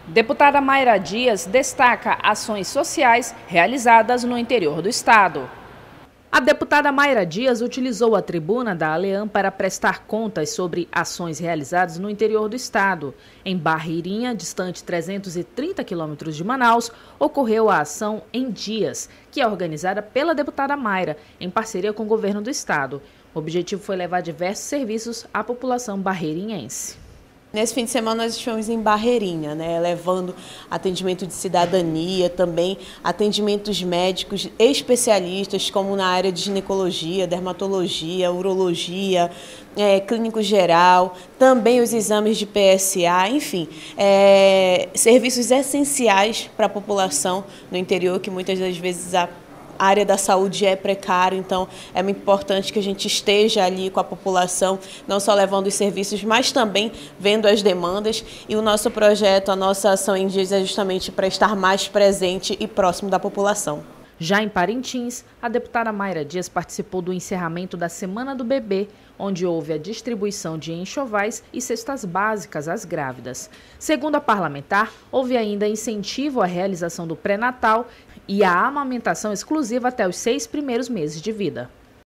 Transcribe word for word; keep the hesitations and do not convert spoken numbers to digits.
Deputada Mayra Dias destaca ações sociais realizadas no interior do estado. A deputada Mayra Dias utilizou a tribuna da ALEAM para prestar contas sobre ações realizadas no interior do estado. Em Barreirinha, distante trezentos e trinta quilômetros de Manaus, ocorreu a ação Em Dias, que é organizada pela deputada Mayra, em parceria com o governo do estado. O objetivo foi levar diversos serviços à população barreirinhense. Nesse fim de semana nós estivemos em Barreirinha, né, levando atendimento de cidadania, também atendimentos médicos especialistas, como na área de ginecologia, dermatologia, urologia, é, clínico geral, também os exames de P S A, enfim, é, serviços essenciais para a população no interior, que muitas das vezes a A área da saúde é precária, então é muito importante que a gente esteja ali com a população, não só levando os serviços, mas também vendo as demandas. E o nosso projeto, a nossa ação em Dias é justamente para estar mais presente e próximo da população. Já em Parintins, a deputada Mayra Dias participou do encerramento da Semana do Bebê, onde houve a distribuição de enxovais e cestas básicas às grávidas. Segundo a parlamentar, houve ainda incentivo à realização do pré-natal e à amamentação exclusiva até os seis primeiros meses de vida.